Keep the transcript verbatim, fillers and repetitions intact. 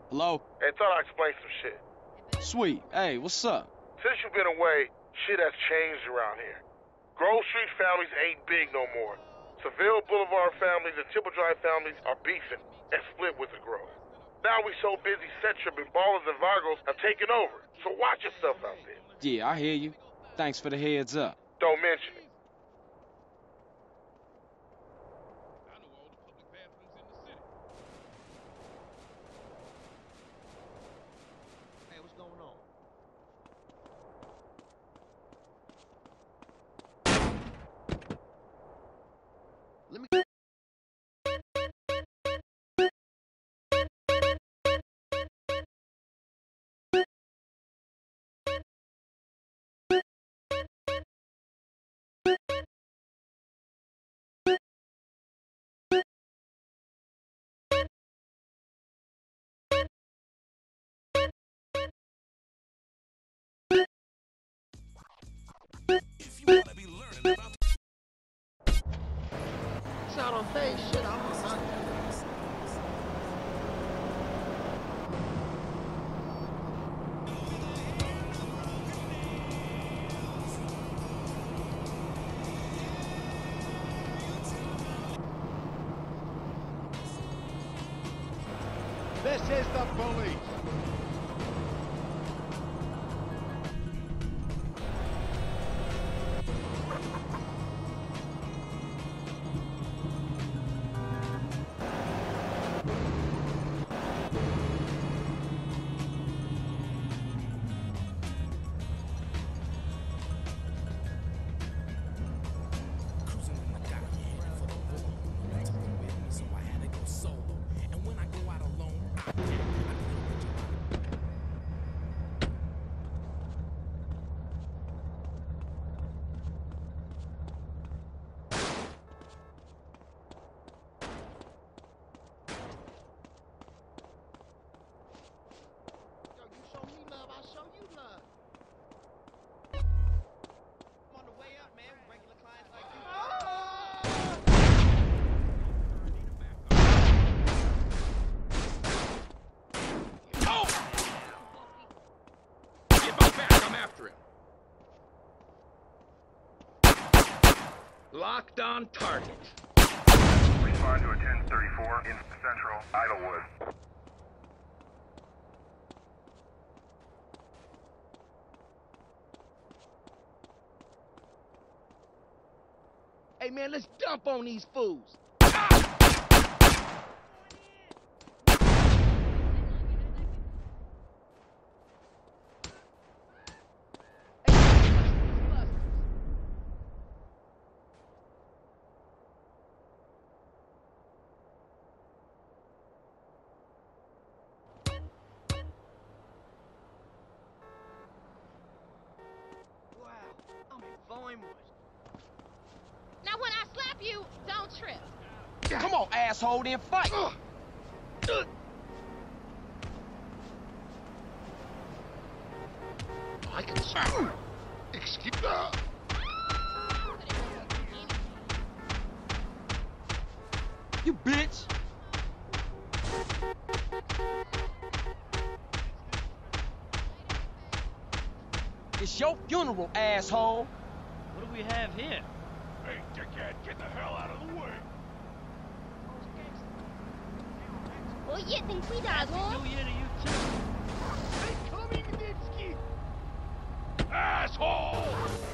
Hello? Hey, thought I'd explain some shit. Sweet. Hey, what's up? Since you've been away, shit has changed around here. Grove Street families ain't big no more. Seville Boulevard families and Temple Drive families are beefing and split with the Grove. Now we so busy, set tripping, ballers and Vagos have taken over. So watch yourself out there. Yeah, I hear you. Thanks for the heads up. Don't mention it. Hey, what's going on? Let me... If you wanna be learning about It's out on phase shit. I'm on This is the police. cruising when I got here for the war. No one took it with me, so I had to go solo. And when I go out alone, I, I do it Yo, you show me love, I show you love. I'm on the way up, man. Regular clients like you. Get my back, I'm after him. Locked on target. Respond to a ten thirty-four in Central Idlewood. Hey, man, let's dump on these fools. Wow, I'm in Vinewood. Now when I slap you, don't trip. Come on, asshole, then fight! I can smell. Excuse me. You bitch! It's your funeral, asshole! What do we have here? Hey, dickhead, get the hell out of the way. Oye, ten cuidado. New Year to you too. Asshole!